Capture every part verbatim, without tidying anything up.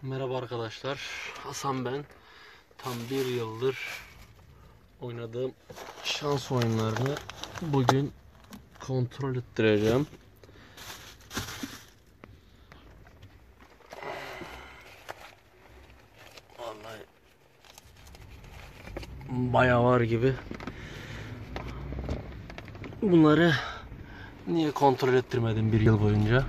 Merhaba arkadaşlar, Hasan ben. Tam bir yıldır oynadığım şans oyunlarını bugün kontrol ettireceğim. Vallahi bayağı var gibi. Bunları niye kontrol ettirmedim bir yıl boyunca?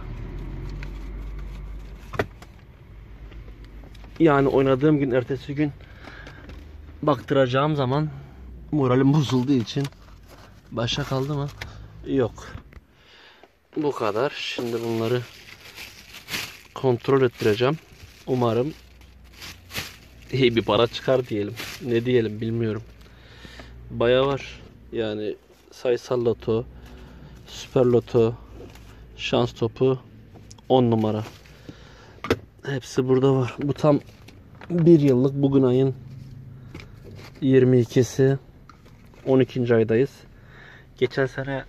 Yani oynadığım gün ertesi gün baktıracağım zaman moralim bozulduğu için başa kaldı mı? Yok. Bu kadar. Şimdi bunları kontrol ettireceğim. Umarım iyi bir para çıkar diyelim. Ne diyelim bilmiyorum. Bayağı var. Yani sayısal loto, süper loto, şans topu on numara. Hepsi burada var. Bu tam bir yıllık. Bugün ayın yirmi ikisi. on ikinci aydayız. Geçen sene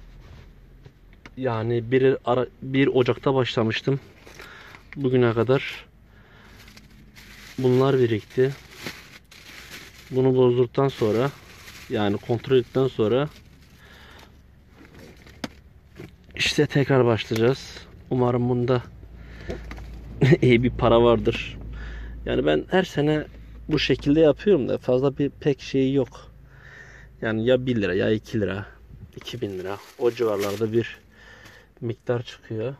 yani bir, ara, bir Ocak'ta başlamıştım. Bugüne kadar bunlar birikti. Bunu bozduktan sonra, yani kontrol ettikten sonra işte tekrar başlayacağız. Umarım bunda iyi bir para vardır. Yani ben her sene bu şekilde yapıyorum da fazla bir pek şeyi yok. Yani ya bir lira ya iki lira, iki bin lira o civarlarda bir miktar çıkıyor.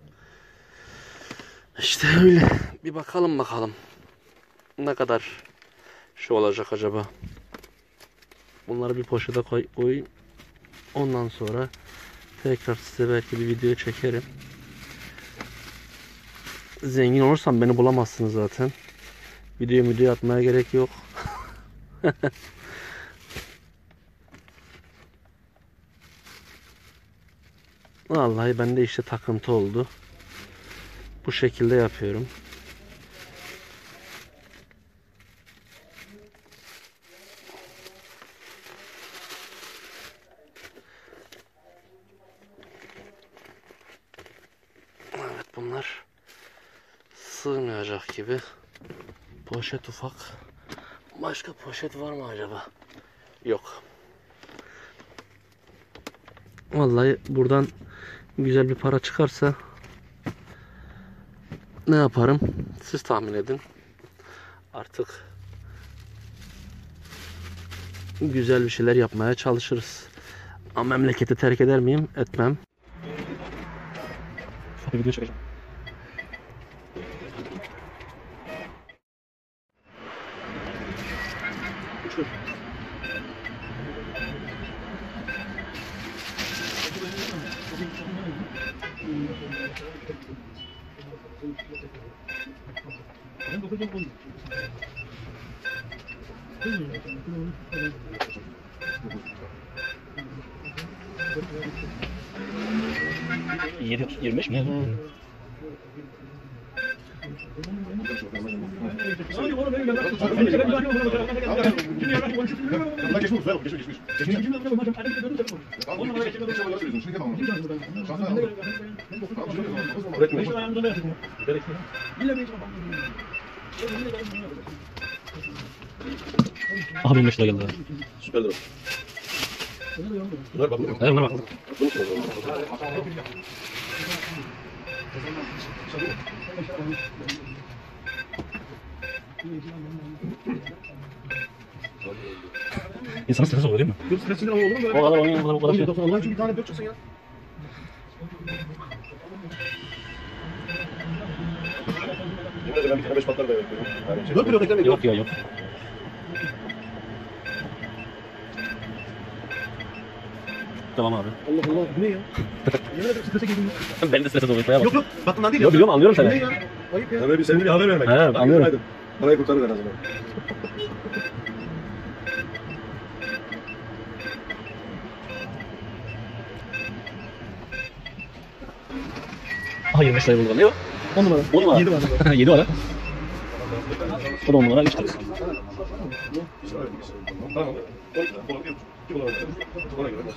İşte öyle. Bir bakalım bakalım. Ne kadar şu olacak acaba? Bunları bir poşete koy, koyayım. Ondan sonra tekrar size belki bir video çekerim. Zengin olursam beni bulamazsınız zaten. Video video atmaya gerek yok. Vallahi bende işte takıntı oldu. Bu şekilde yapıyorum. Evet, bunlar sığmayacak gibi. Poşet ufak. Başka poşet var mı acaba? Yok. Vallahi buradan güzel bir para çıkarsa ne yaparım? Siz tahmin edin. Artık güzel bir şeyler yapmaya çalışırız. Ama memleketi terk eder miyim? Etmem. Ufak bir video çekeceğim. yedi yirmi beş mi? Hmm. Aha benim beş lira geldi. Süperdir o. Bunlar bak. Evet, bunlar bak. İnsanın stresi oluyor değil mi? Yok stresinden olur mu böyle? O kadar oynuyor, o kadar o kadar şey. Allah için bir tane dört çıksın ya. Ben bir tane beş patlar da bekliyorum. Dört kilo beklemek Yok ya yok. Tamam abi. Allah Allah bu ne ya? Yemin ederim strese girdim ya. Ben de strese dolayı. Yok yok baktığından değil ya. Yok biliyorum, anlıyorum seni. Ne ya? Ayıp ya. Sana bir, senin bir haber vermek. He, anlıyorum. Parayı kurtarır en azından. Aha yirmi beş lira buldu. Ne o? on numara. on numara. yedi var. yedi var ha. O da on numara üç lira. Tamam. Ona göre.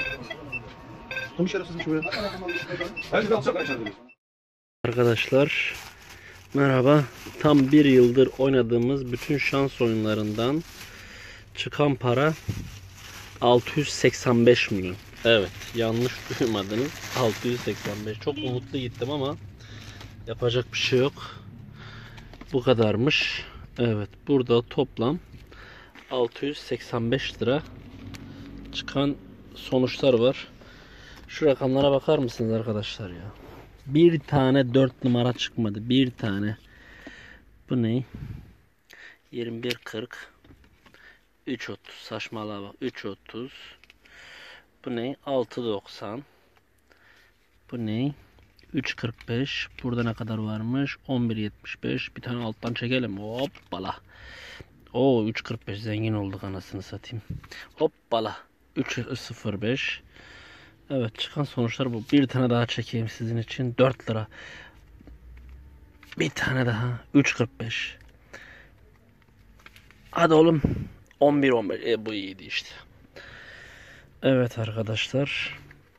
Tam şerefsizmiş bu ya. Her şeyden alacaklar içeride. Arkadaşlar Merhaba. Tam bir yıldır oynadığımız bütün şans oyunlarından çıkan para altı yüz seksen beş milyon. Evet, yanlış duymadınız. altı yüz seksen beş. Çok umutlu gittim ama yapacak bir şey yok. Bu kadarmış. Evet, burada toplam altı yüz seksen beş lira çıkan sonuçlar var. Şu rakamlara bakar mısınız arkadaşlar ya? Bir tane dört numara çıkmadı. Bir tane. Bu ne? yirmi bir kırk. üç otuz. Saçmalığa bak. üç otuz. Bu ne? altı doksan. Bu ne? üç kırk beş. Burada ne kadar varmış? on bir yetmiş beş. Bir tane alttan çekelim. Hoppala. Oo, üç kırk beş. Zengin olduk anasını satayım. Hoppala. üç sıfır beş. Evet, çıkan sonuçlar bu. Bir tane daha çekeyim sizin için. dört lira. Bir tane daha. üç kırk beş. Hadi oğlum. on bir on beş. E, bu iyiydi işte. Evet arkadaşlar.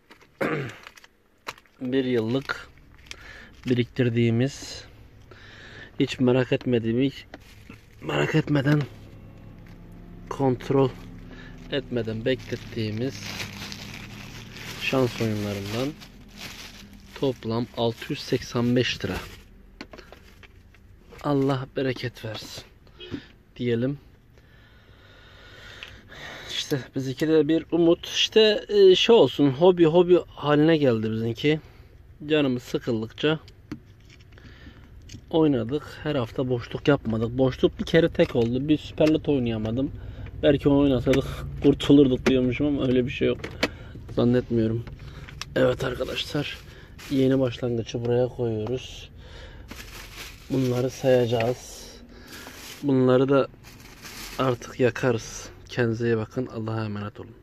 Bir yıllık biriktirdiğimiz, hiç merak etmediğimiz, merak etmeden, kontrol etmeden beklettiğimiz şans oyunlarından toplam altı yüz seksen beş lira. Allah bereket versin diyelim. İşte bizimki de bir umut. İşte şey olsun, hobi hobi haline geldi bizimki. Canımız sıkıldıkça oynadık. Her hafta boşluk yapmadık. Boşluk bir kere tek oldu. Bir Süper Lot oynayamadım. Belki onu oynasaydık kurtulurduk diyormuşum ama öyle bir şey yok. Zannetmiyorum. Evet arkadaşlar. Yeni başlangıcı buraya koyuyoruz. Bunları sayacağız. Bunları da artık yakarız. Kendinize iyi bakın. Allah'a emanet olun.